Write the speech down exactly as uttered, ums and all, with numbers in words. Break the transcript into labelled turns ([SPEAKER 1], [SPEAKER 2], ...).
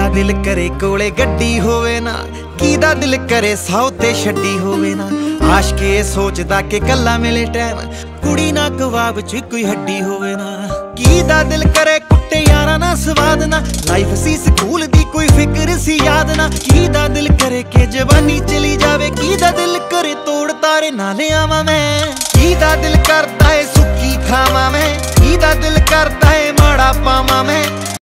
[SPEAKER 1] दा दिल करे कोले गड्डी होवे ना, की दा दिल करे सौ ते छड्डी होवे ना। आशके सोचदा के कल्ला मिले टैम, कुड़ी ना कबाब च कोई हड्डी होवे ना। की दा दिल करे कुट्टे यारा ना स्वाद ना, लाइफ सी स्कूल दी कोई फिक्र सी याद ना। की दा दिल करे के जवानी चली जावे, की दा दिल करे तोड़ तारे नाले आवा मैं। की दा दिल करदा है सुक्की खावा मैं, की दा दिल करदा है माड़ा पावा मैं।